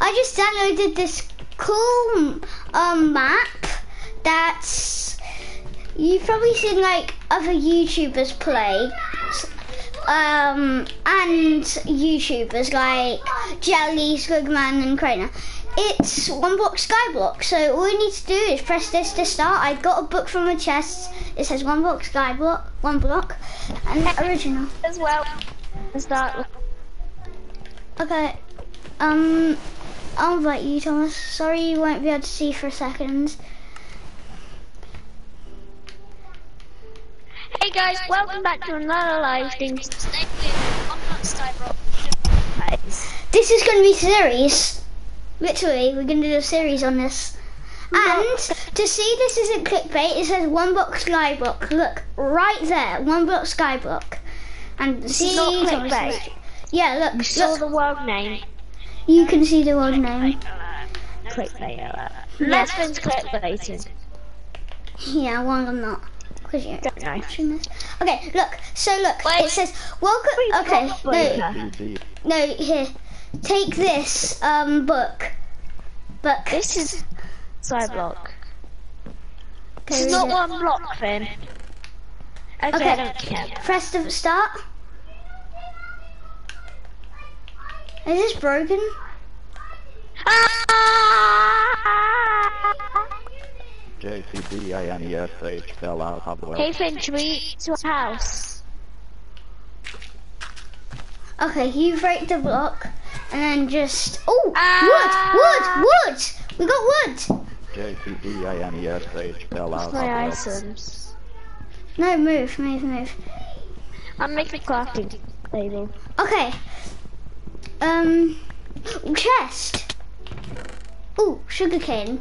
I just downloaded this cool map that's you've probably seen like other YouTubers play. And YouTubers like Jelly, Squigman and Craner. It's One Block Skyblock, so all you need to do is press this to start. I got a book from a chest. It says One Block Skyblock, One Block, and original. As well as that. Okay, I'll invite you, Thomas. Sorry you won't be able to see for a second. Hey guys, welcome back to another live stream. Today This is going to be a series. Literally, we're going to do a series on this. And to see this isn't clickbait, it says One Block Skyblock. Look, right there, One Block Skyblock. And see, not clickbait. Yeah, look. You saw the world name. You can see the world name. Clickbait alert. Lesbian's clickbaiting. Yeah, well, I'm not. Because you're Don't know. watching this. Okay, look. So look, Wait. it says welcome. Okay, no, here. Take this book. Book. This is Skyblock. Okay, This is read not it. one block, Finn. Okay, I don't care. Press the start. Is this broken? JCBINESH fell out of the Hey Finn, should we to a house? Okay, you break the block, and then just wood. We got wood. JCBINESH fell out of My the items. No, move. I'm making a crafting table. Okay. Chest. Ooh, sugarcane.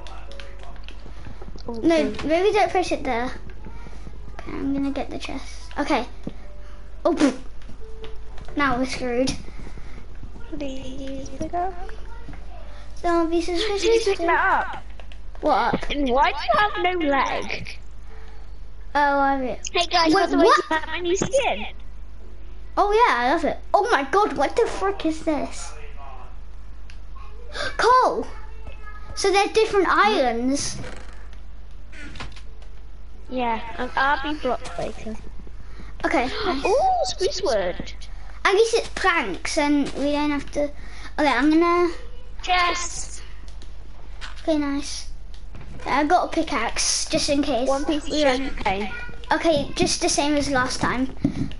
No, maybe don't push it there. Okay, I'm gonna get the chest. Okay. Oh, poof. Now we're screwed. Please pick up. Don't be Did you suspicious. pick that up? What? And why do you have no leg? Oh, I have it. Hey guys, Wait, what's the way what? to have my new skin? Oh yeah, I love it. Oh my god, what the frick is this? Coal! So they're different islands. Yeah, I'll be blocked later. Okay. Ooh, spruce wood. At least it's planks and we don't have to... Okay, I'm gonna... Chest. Okay, nice. I got a pickaxe, just in case. One piece of sugar cane. Okay, just the same as last time.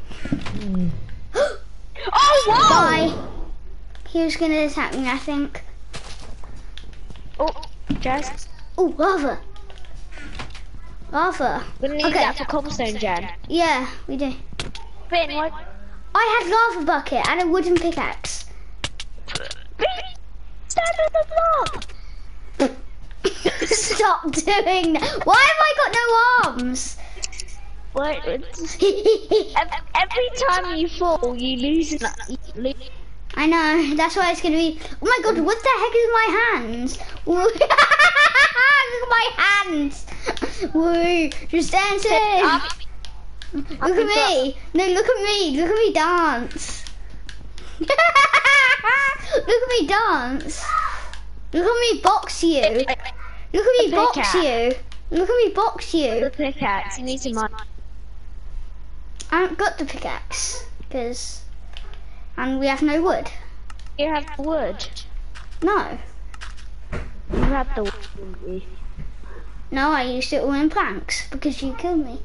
Oh, whoa! Bye. He was gonna attack me, I think. Oh, chest. Oh, lava. Lava. We're gonna need Okay. that for cobblestone, Jen. Yeah, we do. Finn, what? I had lava bucket and a wooden pickaxe. Finn, stand on the block! Stop doing that. Why have I got no arms? What? Every time you fall, you lose an... I know, that's why it's gonna be... Oh my god, what the heck is my hands? Look at my hands! Woo, just dancing! Look at me! No, look at me! Look at me dance! Look at me dance! Look at me box you! Look at me box you! Look at me box you! The pickaxe, you need some money. I haven't got the pickaxe, because... And we have no wood. You have wood. No. You have the wood. No, I used it all in planks, because you killed me.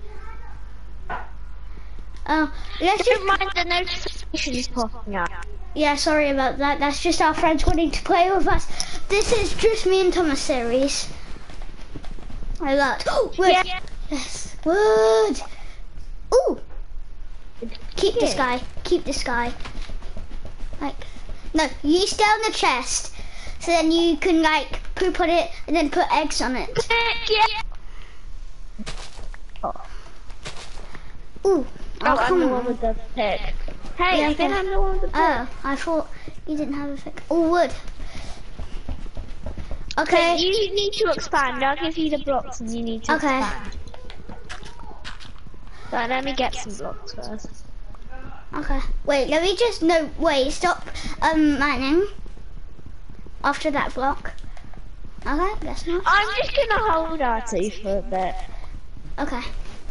Let's Don't just... mind the notifications popping up. Yeah, sorry about that. That's just our friends wanting to play with us. This is just me and Thomas series. I got wood. Yeah. Yes, wood. Ooh. Keep this guy. Keep this guy. Like, no, you stay on the chest, so then you can like poop on it and then put eggs on it. Yeah. Ooh. Oh, I'm come the on. one with the pick. Hey, Yeah, I think okay. I'm the one with the pick. Oh, I thought you didn't have a pick. Oh, wood. Okay. You need to expand. I'll give you the blocks and you need to Okay. expand. But let me get some blocks first. Okay. Wait, let me just, no, wait, stop, mining. after that block. Okay, guess not. I'm just gonna hold R2 for a bit. Okay.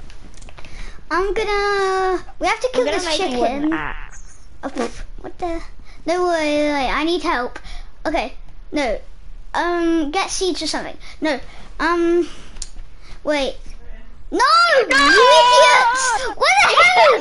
We have to kill I'm gonna this make a chicken. wooden axe. Oh, pff, what the? No, wait, I need help. Okay, no. Get seeds or something. No, wait. No, you idiots! What the hell?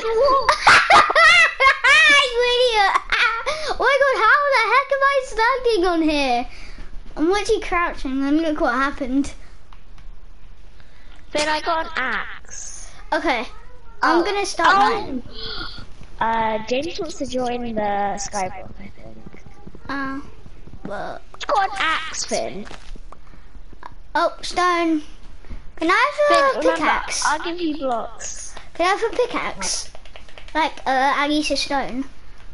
You idiot! Oh my god, how the heck am I standing on here? I'm literally crouching and look what happened. Then I got an axe. Okay, I'm gonna start mine. James wants to join the Skyblock, I think. But I've got an axe, Finn. oh, stone. Can I have Finn, a remember, pickaxe? I'll give you blocks. Can I have a pickaxe? Like, at least a stone.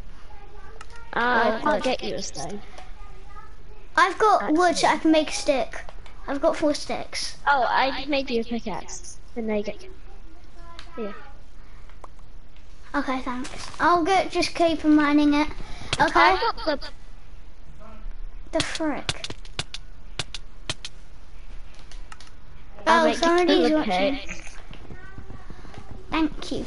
I can't get you a stone. I've got wood so I can make a stick. I've got 4 sticks. Oh, I made you a pickaxe. Then there you go. Yeah. Okay, thanks. I'll just keep mining it. Okay. I've got The frick. I'll Oh, make somebody's you a watching. pick. Thank you.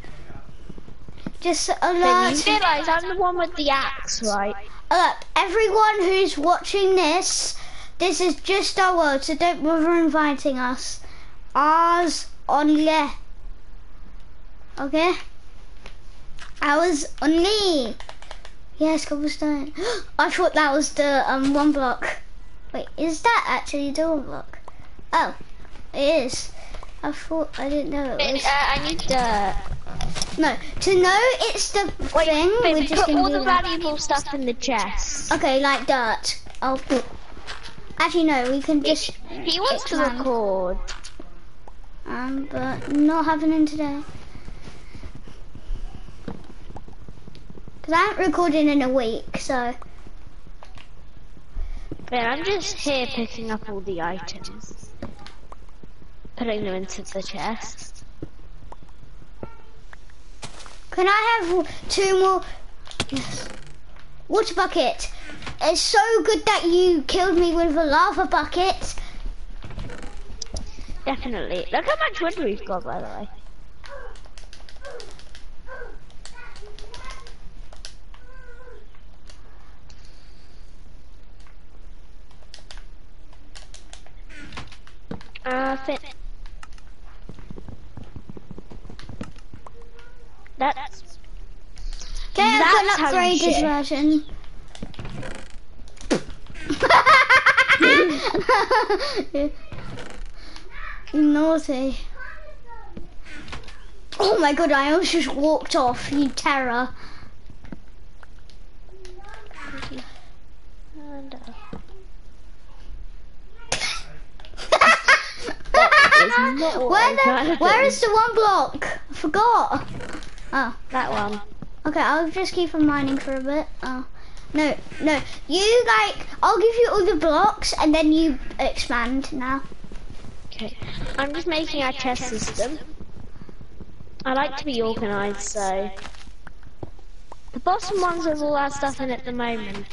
Just Then alert. you realise I'm the one with the axe, right? Look, everyone who's watching this is just our world, so don't bother inviting us. Ours only. Okay? Ours only. Yes, cobblestone. I thought that was the 1 block. Wait, is that actually the 1 block? Oh, it is. I didn't know it was. I need dirt. No, to know it's the thing, we're just put gonna all do the that. valuable stuff in the chest. Okay, like dirt. Oh, actually no, we can just. He wants to expand. record. But not happening today. Cause I haven't recorded in a week, so. But I'm just here picking up all the items, putting them into the chest. Can I have 2 more? Yes. Water bucket. It's so good that you killed me with a lava bucket. Definitely. Look how much wood we've got, by the way. Fit. That's. Okay, I've got That's an how you upgraded share. version. You naughty. Oh my god, I almost just walked off, you terror. And, Where is the 1 block? I forgot. Oh, that one. okay, I'll just keep on mining for a bit. Oh, no, you I'll give you all the blocks and then you expand now. Okay. I'm just making our chest system. I like to be organised, so the bottom ones have all our stuff in at the moment.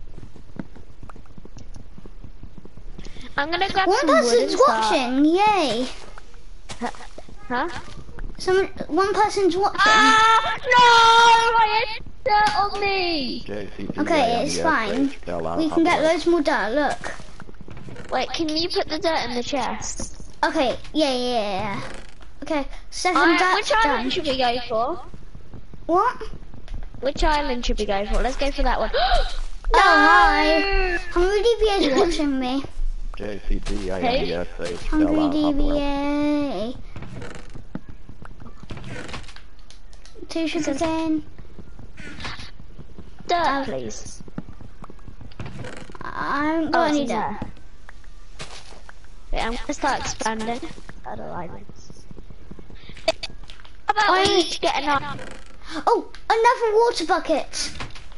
I'm gonna grab 1 some wood and person's start. watching, yay. Huh? 1 person's watching. Ah! No! I had dirt on me! Okay, it's fine. We can get loads more dirt, look. Wait, can you put the dirt in the chest? Okay, yeah. Okay, 7 dirt Which done. island should we go for? What? Which island should we go for? Let's go for that one. Oh, hi. Hungry DBA's watching me. JCDINDSA Hungry spell out Hubwell. DBA. 2 sugar cane. Dirt, please. I haven't got any it's dirt. there. Wait, I'm gonna start expanding other islands. How about we each get enough? Oh, another water bucket.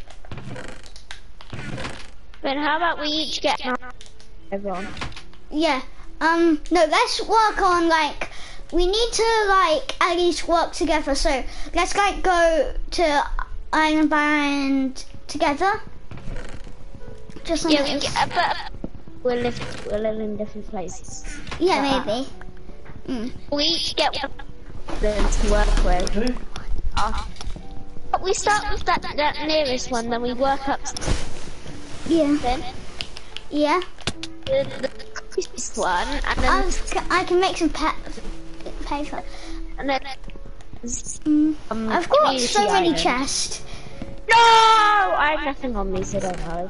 Then how about we each get enough? Everyone. Yeah. No, let's work on we need to at least work together. So let's go to Iron Band together. Just on Yeah, hills. but we'll live in different places. Yeah, maybe. Mm. We each get one to work with. But we start with that nearest one, then we work up to Yeah. Yeah. the closest one, and then I can make some paper. and then I've got community so many island. chests. No, I have nothing on me, so don't worry.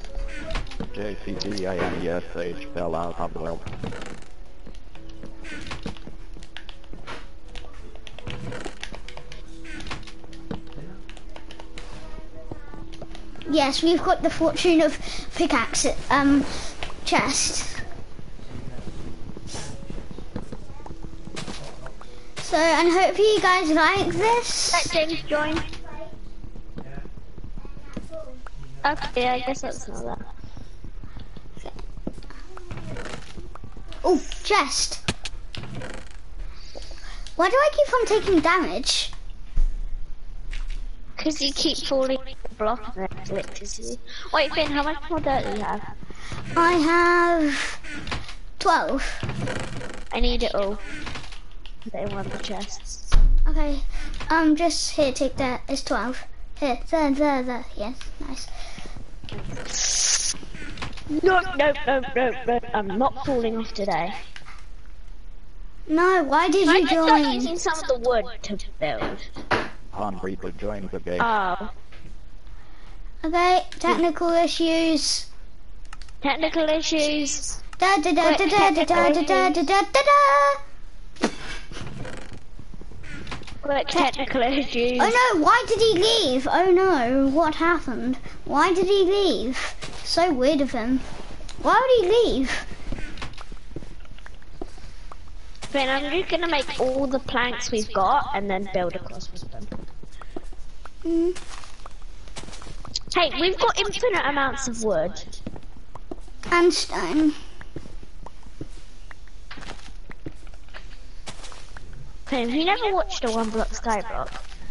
JCBANESH fell out of world. Yes, we've got the fortune of pickaxe chest. So, and hope you guys like this. Let James join. Okay, I guess that's not that. Oh, chest. Why do I keep on taking damage? Because you keep falling the block and it glitches you. Wait, Finn, how much more dirt do you have? I have 12. I need it all. Put it in one of the chests. Okay, just here, take that. It's 12. Here, there. Yes, nice. No. I'm not falling off today. No, why did I you start join? using some of the wood to build. Hungry to join the game. Oh. Okay, technical issues. Technical issues. Da da da da da da da da da da da. Quick technical issues. Oh no, why did he leave? Oh no, what happened? Why did he leave? So weird of him. Why would he leave? Finn, I'm just gonna make all the planks we've got and then build across with them. Mm. Hey, we've got infinite amounts of wood. And stone. Finn, have you never watched a One Block Skyblock?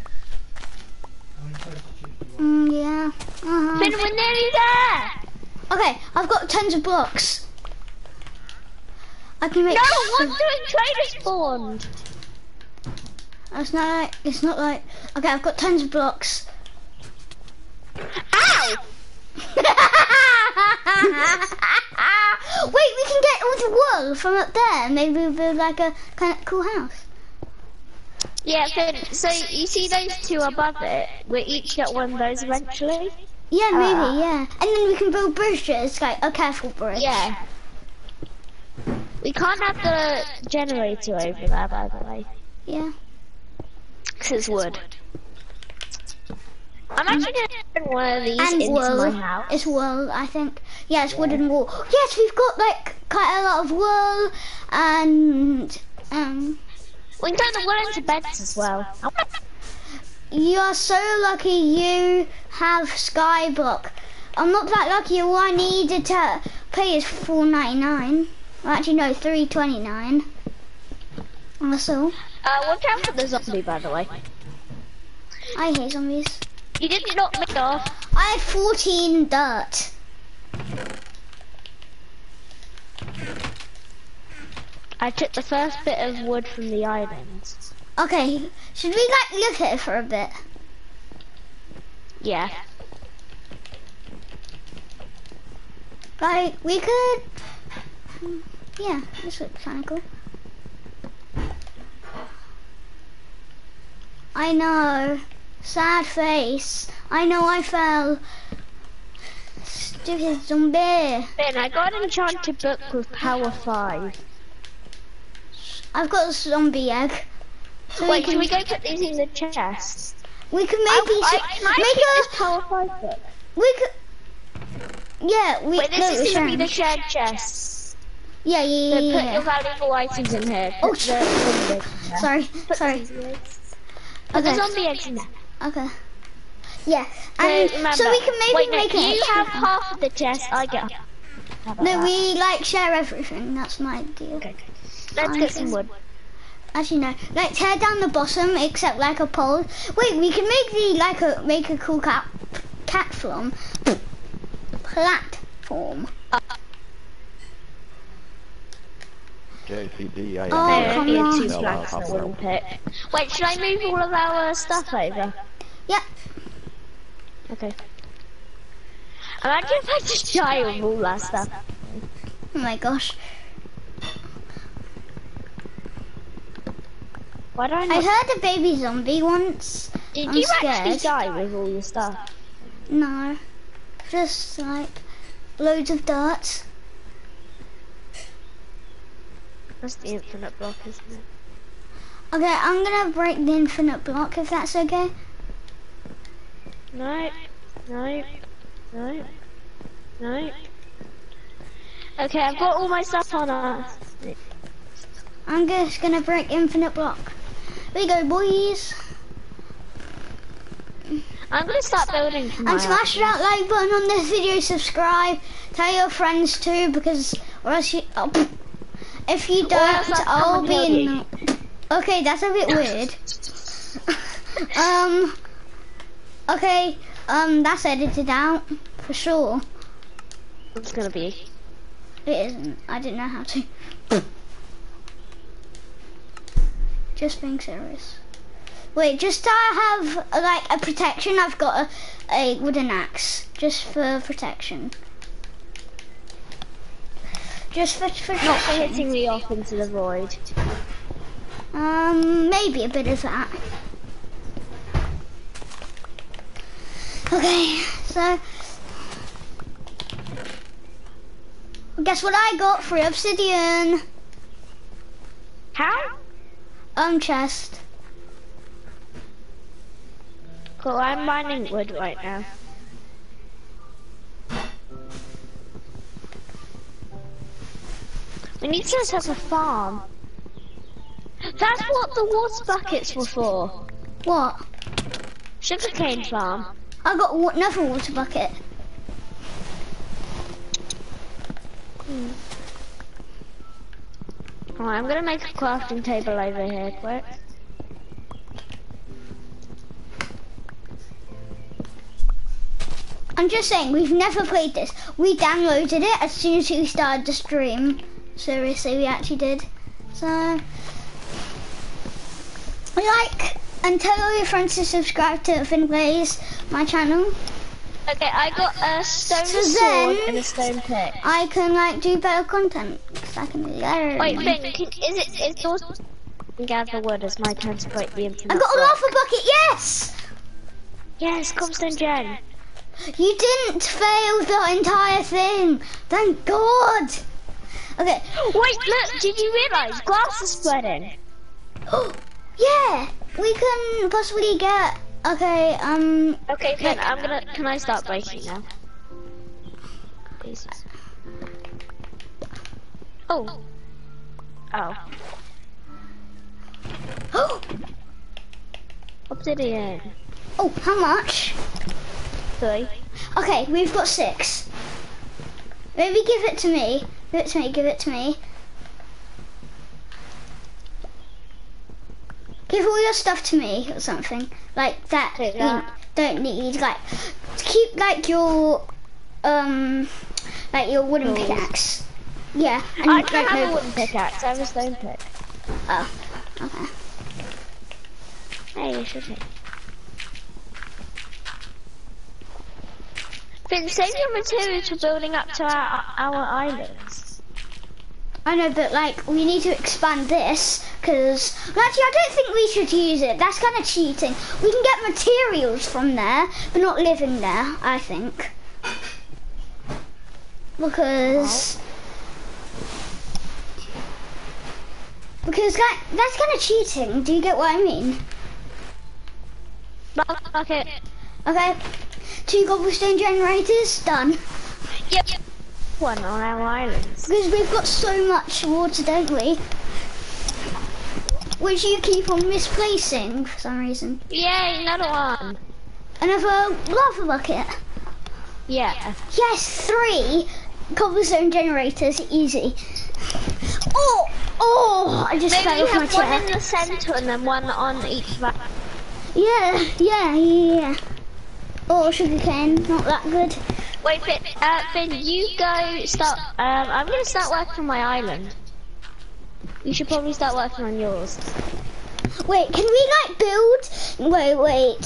Yeah. Finn, we're nearly there! Okay, I've got tons of blocks. I can make. No, what's doing trader spawned? It's not like. Okay, I've got tons of blocks. Ow! Wait, we can get all the wool from up there. Maybe we'll build like a kind of cool house. Yeah, Finn, so you see those two above it? We'll each get one of those eventually. Yeah, maybe, yeah. And then we can build bridges, like a careful bridge. Yeah. We can't have the generator over there, by the way. Yeah. Because it's wood. I'm actually going to put one of these And into wool. my house. It's wool, I think. Yeah, it's wooden wool. Yes, we've got like quite a lot of wool and We can turn the wool into beds as well. you are so lucky you have Skyblock. I'm not that lucky. All I needed to pay is $4.99. Well, actually, no, $3.29. That's all. Watch out for the zombie, by the way. I hate zombies. You didn't knock me off. I had 14 dirt. I took the first bit of wood from the island. Okay, should we like look at it for a bit? Yeah. Like, we could... Yeah, this looks kind of cool. I know. Sad face. I know I fell. Stupid zombie. Then I got an enchanted book with power 5. I've got a zombie egg. So Wait, can we go put these in the chest? We can make these... Can I keep this power 5 book? We could... Yeah, we... Wait, no, this is going to we be the shared. shared chest. Yeah, So yeah, put yeah. your valuable items in here. Oh, Put the zombie eggs in there. Sorry, Put sorry. the zombie eggs. Put the Okay. zombie eggs in there. Okay. Yeah, So and remember, so we can maybe wait, no, make it. you have half of the chest, I get half. How about No, that? we like share everything. That's my idea. Okay. Let's get some wood. Actually, no. Like tear down the bottom, except like a pole. Wait, we can make the make a cool cat from platform. JCD, I Oh, am come Sage on. Two fell out flags of I the wouldn't world. pick. Wait, should I move all of our stuff over? Yeah. Okay. Imagine if I just die with all that stuff. Oh my gosh. Why do I I not? heard a baby zombie once. Did I'm you scared. actually die with all your stuff? No. Just like loads of dirt. That's the infinite block, isn't it? Okay, I'm gonna break the infinite block if that's okay. No. No. No. No. Okay, I've got all my stuff on us. I'm just gonna break infinite block. Here we go, boys. I'm gonna start building from And smash that like button on this video, subscribe, tell your friends too, because or else you, if you don't, I'll be in. Okay, that's a bit weird. Okay, that's edited out for sure. It's gonna be. It isn't. I didn't know how to. Just being serious. Wait, just to have like a protection, I've got a wooden axe just for protection. Just for Not for protection. hitting me off into the void. Maybe a bit of that. Okay, so guess what I got? 3 obsidian. How? Chest. Cool, I'm mining wood right now. We need to set up a farm. That's what the water buckets were for. What? Sugarcane farm. I got another water bucket. Alright, I'm gonna make a crafting table over here quick. I'm just saying, we've never played this. We downloaded it as soon as we started the stream. Seriously, we actually did. So, like, and tell all your friends to subscribe to Finn Plays, my channel. Okay, I got a stone So sword then- and a stone pick. I can, like, do better content. Because I can learn. Wait, Finn, is yours? Gather wood as my turn to break the infinite I got a block. lava bucket, yes! Yes, cobblestone gen. You didn't fail the entire thing. Thank God. Okay. Wait, look, did you realise glass is spreading? Yeah, we can possibly get. Okay, Okay, Finn, can I start breaking now? Please. Oh. Oh. Obsidian. Oh, how much? 3. Okay, we've got 6. Maybe give it to me. Give it to me. Give it to me. Give all your stuff to me or something like that. Take You that. don't need like keep like your wooden Tools. pickaxe. Yeah, and I like, don't have no- a wooden pickaxe, I have a stone pick. Oh, okay. Hey, you should take. Finn, save your materials for building up to our islands. I know, but like we need to expand this because actually I don't think we should use it. That's kind of cheating. We can get materials from there, but not living there. I think because that's kind of cheating. Do you get what I mean? Okay. Okay, 2 cobblestone generators done. Yep. One on our islands. Because we've got so much water, don't we? Which you keep on misplacing for some reason. Yay, another one. Another lava bucket. Yeah. Yes, 3 cobblestone generators, easy. Oh, I just Maybe fell you off my have one chair. in the centre and then one on each side. Yeah. Oh, sugarcane, not that good. Wait, Finn, you go start. I'm gonna start working on my island. You should probably start working on yours. Wait, can we like build? Wait.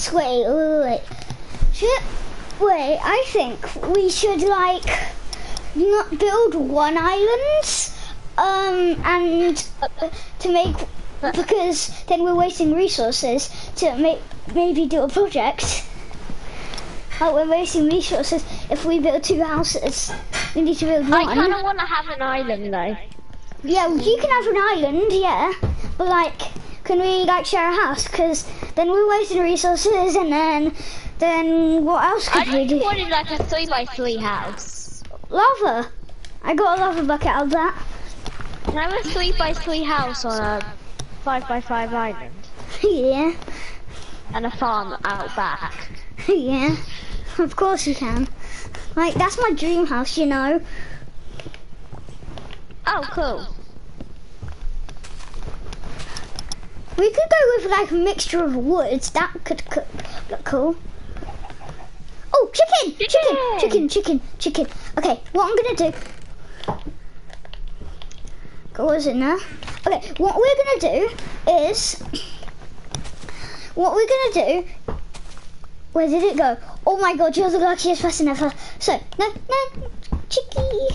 Wait, I think we should like not build one island, and to make, because then we're wasting resources to maybe do a project. Like we're wasting resources if we build 2 houses. We need to build one. I kind of want to have an island though. Yeah, you can have an island, yeah, but like, can we like share a house? Because then we're wasting resources, and then what else could we do? I wanted like a 3x3 house. Lava. I got a lava bucket out of that. Can I have a 3x3 house on a 5x5 island? Yeah. And a farm out back. Yeah. Of course you can. Like, that's my dream house, you know. Oh, cool. We could go with like a mixture of woods. That could look cool. Oh, chicken. Okay, what I'm gonna do. What was it now? Okay, what we're gonna do is. Where did it go? Oh my god, you're the luckiest person ever. So, no, chicky.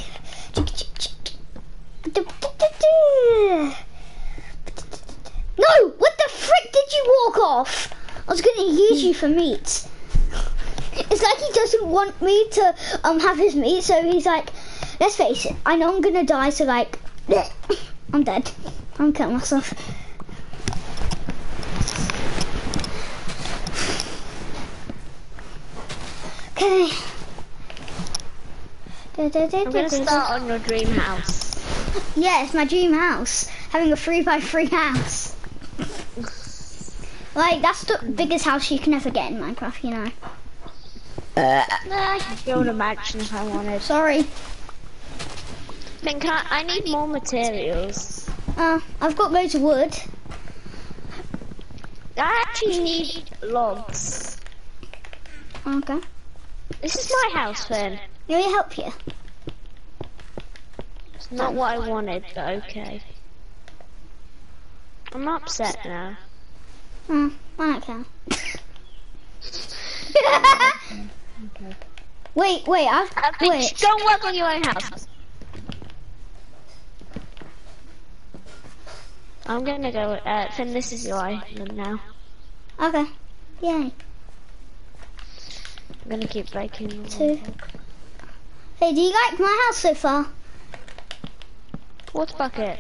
No! What the frick did you walk off? I was going to use you for meat. It's like he doesn't want me to have his meat, so he's like, let's face it, I know I'm going to die, so like, bleh, I'm dead. I'm killing myself. Okay. I'm going to start on your dream house. Yeah, it's my dream house. Having a 3x3 house. Like, that's the biggest house you can ever get in Minecraft, you know. I could build a mansion if I wanted. Sorry. Then I need more materials. I've got loads of wood. I actually need logs. Okay. This is my house, Finn. Let me help you. It's not what I wanted, but okay. I'm upset now. I don't care. Okay. Wait, Wait. Don't work on your own house. I'm gonna go, Finn, this is your island now. Okay. Yay. I'm gonna keep breaking. 2. Hey, do you like my house so far? Water bucket.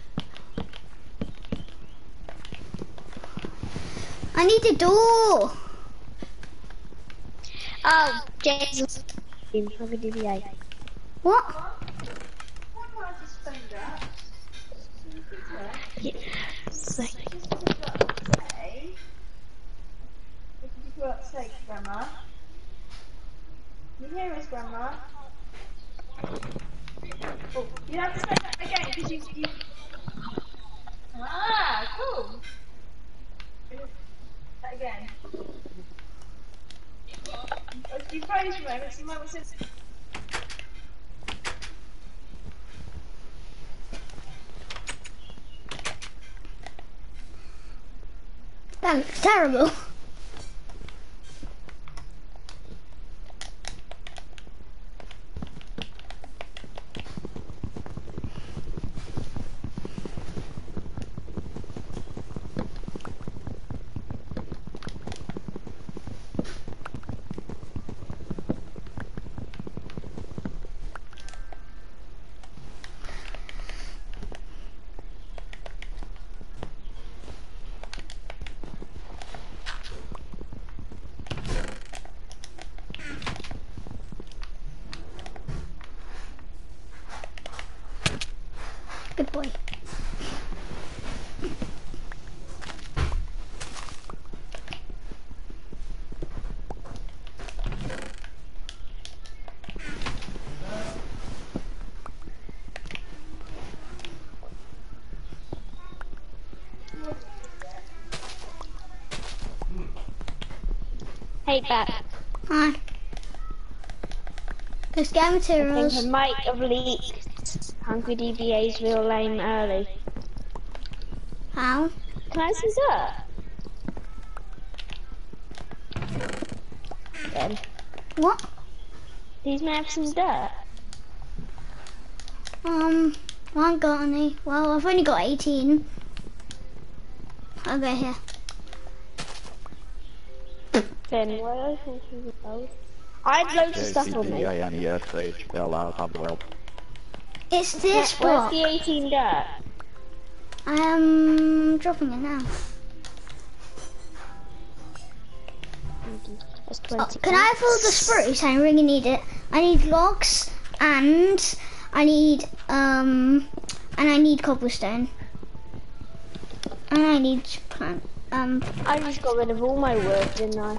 I need a door. Oh, James. Have a DBA. What? Yeah. Grandma. You hear us, Grandma? Oh, you have to say that again because you. Ah, cool. That again. You praise me, but see, Mama says. That looks terrible. Good boy. Hey, Bat. Hi. Let's get I think materials. I might have leaked Hungry DBA's real name early. How? Can I have some dirt? Then, What? these may have some dirt. I haven't got any. Well, I've only got 18. Okay, here. Then, why are I thinking of those? I had loads of stuff on me. JCBANESH fell out of the world. It's this Where's block. the 18 dirt? I am dropping it now. That's Oh, 20. can I have all the spruce? I really need it. I need logs and I need cobblestone. And I need plant. I just got rid of all my wood, didn't I?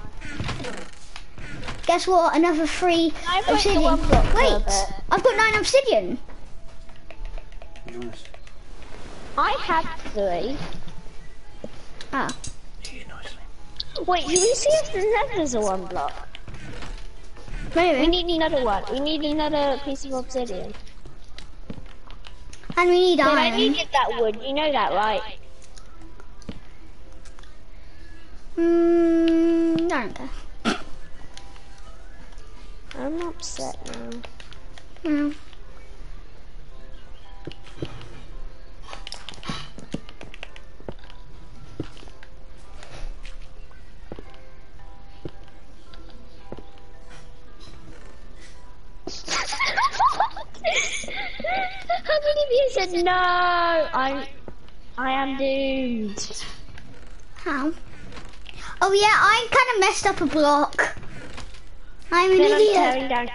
Guess what? Another 3 I break the obsidian. one block for a Wait, bit. I've got 9 obsidian. Nice. I had 3. Ah, She's nicely. Wait, do we see if the nether's a 1 block? We maybe. need another one. We need another piece of obsidian. And we need Then I iron. needed that wood, you know that, right? I don't care. I'm upset now. No. How many of you said no? I am doomed. How? Oh yeah, I kind of messed up a block. I'm an Then I'm idiot. tearing down.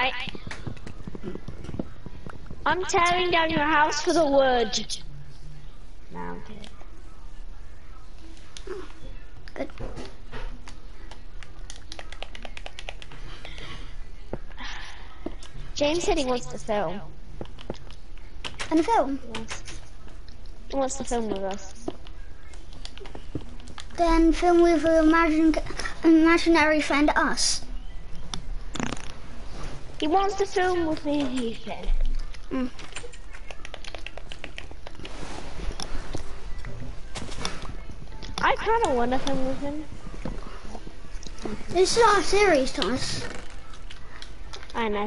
I'm tearing down your house for the wood. No, I'm kidding. Good. James said he wants to film. And a film. Yes. He wants to film with us. Then film with an imaginary friend, us. He wants to film with me and Ethan. Mm. I kind of want to film with him. This is our series, Thomas. I know.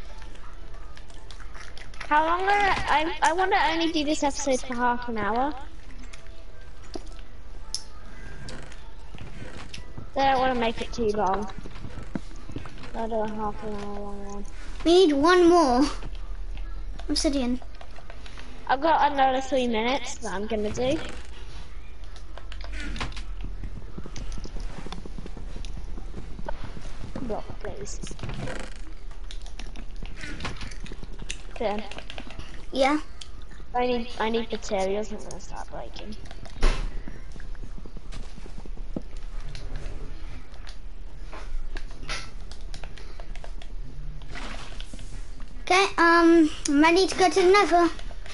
How long I want to only do this episode for half an hour. I don't want to make it too long. I'll do a half an hour long one. We need 1 more obsidian. I've got another 3 minutes that I'm gonna do. Block, please. Then Yeah. I need materials. I'm gonna start breaking. Okay, I'm ready to go to the nether.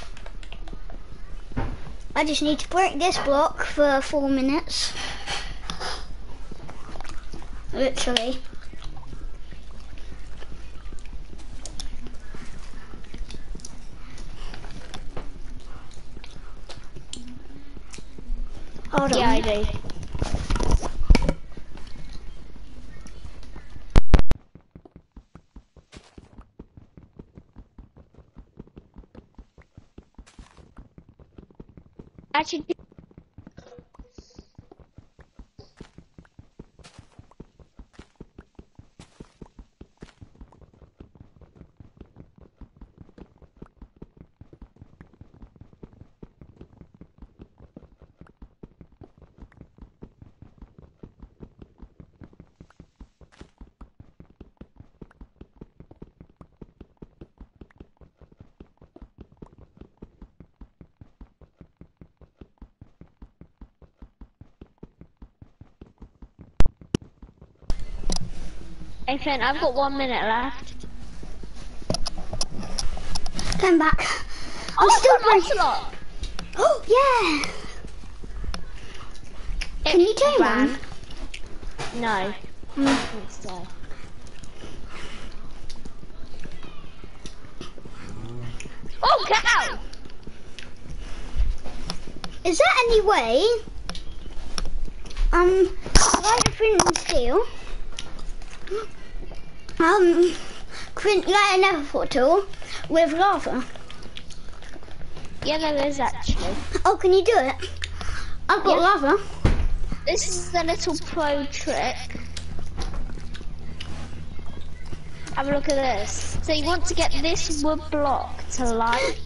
I just need to break this block for 4 minutes. Literally. Hold on. Yeah, I do. Actually, hey Finn, I've got 1 minute left. Come back. I'm Oh, still still breaking. Ocelot! Oh, yeah. Can you tame one? No. I don't think so. Oh, cow! Is there any way? Light a flint and steel. Light another portal with lava. Yeah, there is actually. Oh, can you do it? I've got lava. This is the little pro trick. Have a look at this. So you want to get this wood block to light.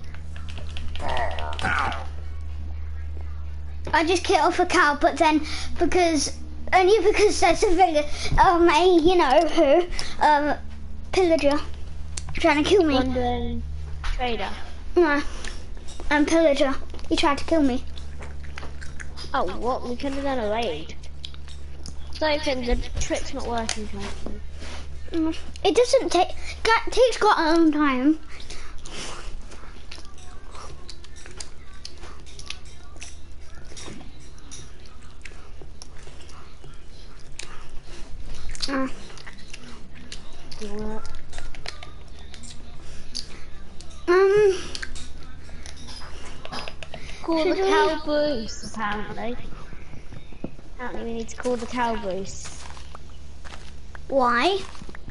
I just killed off a cow, but then because there's a pillager trying to kill me. London trader. No, pillager. He tried to kill me. Oh, what? We could have done a raid. So the trick's not working, Jonathan. It doesn't take. It takes quite a long time. Call the cow Bruce, apparently. Apparently we need to call the cow Bruce. Why?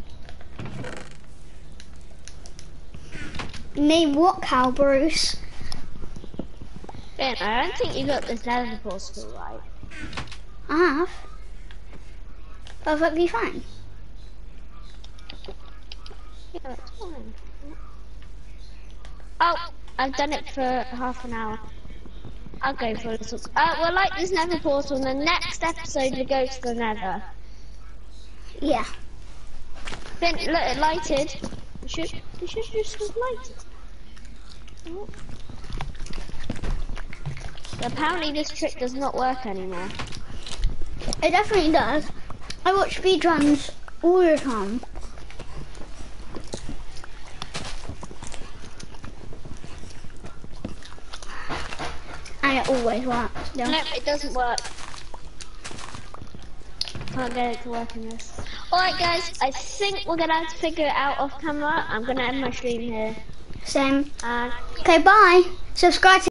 Name what cow, Bruce? Ben, I don't think you got this nether portal right. I have. Perfectly fine. Yeah, that's fine. Oh, I've done it for half an hour. I'll go for a little. We'll light this nether portal, and the next episode we go to the nether. Yeah. Ben, look, it lighted. You should just have lighted. Oh. Apparently this trick does not work anymore. It definitely does. I watch speedruns all the time. And it always works. Yeah. No, it doesn't work. Can't get it to work in this. Alright guys, I think we're gonna have to figure it out off camera. I'm gonna end my stream here. Same. And Okay, bye. Subscribe to